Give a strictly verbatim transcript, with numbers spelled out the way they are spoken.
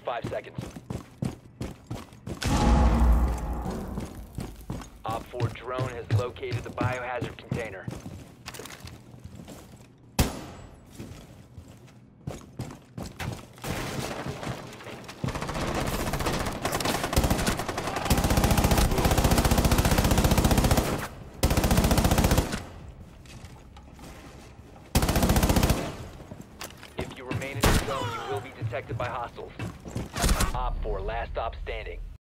five seconds. Op four drone has located the biohazard container. If you remain in the zone, you will be detected by hostiles. Op four, last stop standing.